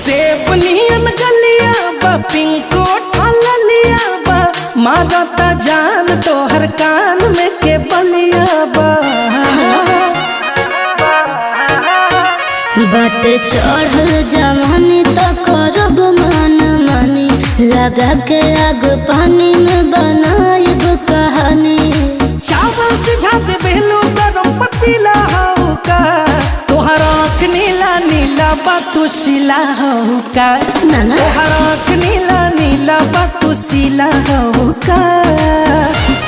सेब नियन गलिया बा पिंको ठालिया बा मारता जान तोहर कान में के बलिया बा बट चढ़ल जवानी तो करब मन मानी लगा के आग पानी में बनाएब कहानी। चावल से झाते बेलू गरम पतीला हो का तोहर आँख नीला नीला बातू सिला हो का तोहर आँख नीला नीला बातू सिला हो का।